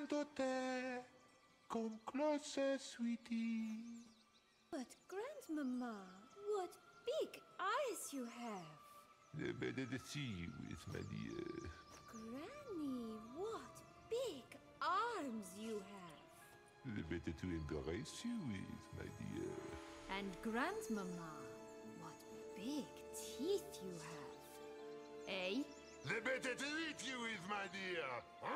aspettando te. Come closer, sweetie. But Grandmama, what big eyes you have! The better to see you with, my dear. Granny, what big arms you have! The better to embrace you with, my dear. And Grandmama, what big teeth you have! Eh? The better to eat you with, my dear.